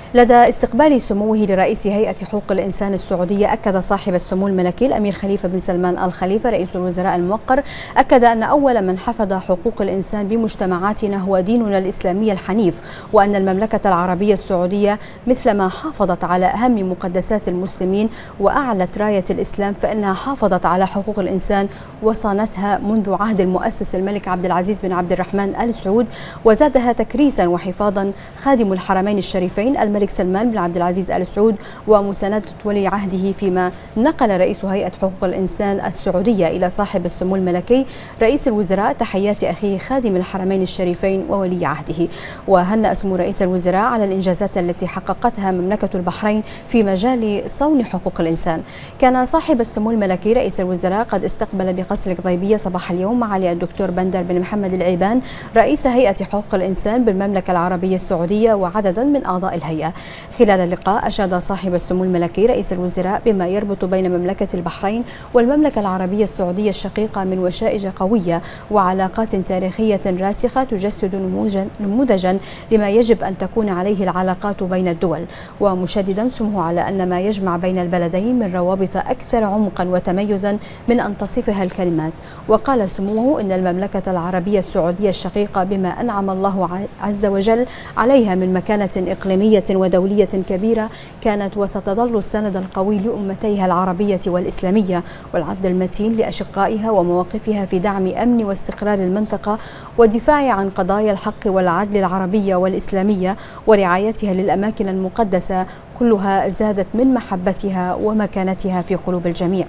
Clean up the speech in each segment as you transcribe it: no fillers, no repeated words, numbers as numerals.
لدى استقبال سموه لرئيس هيئة حقوق الإنسان السعودية، أكد صاحب السمو الملكي الأمير خليفة بن سلمان آل خليفة رئيس الوزراء الموقر أن أول من حفظ حقوق الإنسان بمجتمعاتنا هو ديننا الإسلامي الحنيف، وأن المملكة العربية السعودية مثلما حافظت على أهم مقدسات المسلمين وأعلت راية الإسلام فإنها حافظت على حقوق الإنسان وصانتها منذ عهد المؤسس الملك عبد العزيز بن عبد الرحمن آل سعود، وزادها تكريسا وحفاظا خادم الحرمين الشريفين الملك سلمان بن عبد العزيز آل سعود ومساندة ولي عهده، فيما نقل رئيس هيئة حقوق الإنسان السعودية إلى صاحب السمو الملكي رئيس الوزراء تحيات أخيه خادم الحرمين الشريفين وولي عهده. وهنأ سمو رئيس الوزراء على الإنجازات التي حققتها مملكة البحرين في مجال صون حقوق الإنسان. كان صاحب السمو الملكي رئيس الوزراء قد استقبل بقصر القضيبية صباح اليوم معالي الدكتور بندر بن محمد العيبان رئيس هيئة حقوق الإنسان بالمملكة العربية السعودية وعددا من أعضاء الهيئة. خلال اللقاء أشاد صاحب السمو الملكي رئيس الوزراء بما يربط بين مملكة البحرين والمملكة العربية السعودية الشقيقة من وشائج قوية وعلاقات تاريخية راسخة تجسد نموذجا لما يجب أن تكون عليه العلاقات بين الدول، ومشددا سموه على أن ما يجمع بين البلدين من روابط أكثر عمقا وتميزا من أن تصفها الكلمات. وقال سموه إن المملكة العربية السعودية الشقيقة بما أنعم الله عز وجل عليها من مكانة إقليمية ودولية كبيرة كانت وستظل السند القوي لأمتيها العربية والإسلامية والعضد المتين لأشقائها ومواقفها في دعم أمن واستقرار المنطقة والدفاع عن قضايا الحق والعدل العربية والإسلامية ورعايتها للأماكن المقدسة، كلها زادت من محبتها ومكانتها في قلوب الجميع.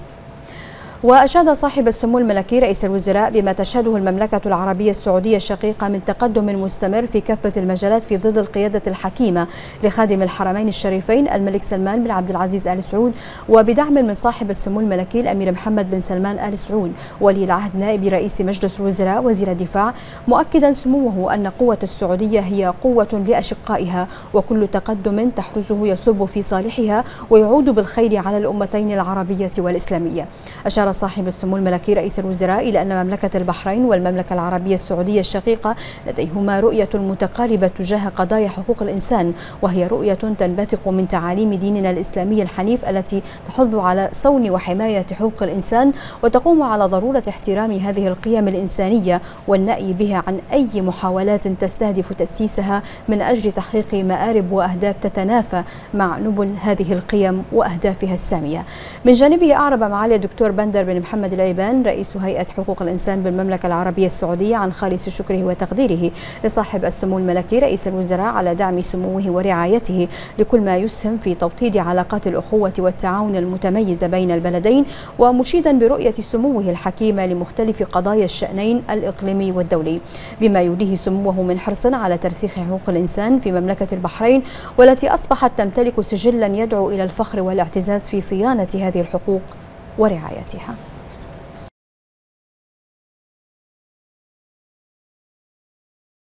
وأشاد صاحب السمو الملكي رئيس الوزراء بما تشهده المملكة العربية السعودية الشقيقة من تقدم مستمر في كافة المجالات في ظل القيادة الحكيمة لخادم الحرمين الشريفين الملك سلمان بن عبد العزيز آل سعود، وبدعم من صاحب السمو الملكي الأمير محمد بن سلمان آل سعود ولي العهد نائب رئيس مجلس الوزراء وزير الدفاع، مؤكدا سموه أن قوة السعودية هي قوة لأشقائها، وكل تقدم تحرزه يصب في صالحها ويعود بالخير على الأمتين العربية والإسلامية. أشار صاحب السمو الملكي رئيس الوزراء إلى أن مملكة البحرين والمملكة العربية السعودية الشقيقة لديهما رؤية متقاربة تجاه قضايا حقوق الإنسان، وهي رؤية تنبثق من تعاليم ديننا الإسلامي الحنيف التي تحض على صون وحماية حقوق الإنسان وتقوم على ضرورة احترام هذه القيم الإنسانية والنأي بها عن أي محاولات تستهدف تأسيسها من أجل تحقيق مآرب وأهداف تتنافى مع نبل هذه القيم وأهدافها السامية. من جانبه أعرب معالي الدكتور بندر بن محمد العيبان رئيس هيئة حقوق الإنسان بالمملكة العربية السعودية عن خالص شكره وتقديره لصاحب السمو الملكي رئيس الوزراء على دعم سموه ورعايته لكل ما يسهم في توطيد علاقات الأخوة والتعاون المتميزة بين البلدين، ومشيدا برؤية سموه الحكيمة لمختلف قضايا الشأنين الإقليمي والدولي، بما يوليه سموه من حرص على ترسيخ حقوق الإنسان في مملكة البحرين والتي أصبحت تمتلك سجلا يدعو إلى الفخر والاعتزاز في صيانة هذه الحقوق ورعايتها.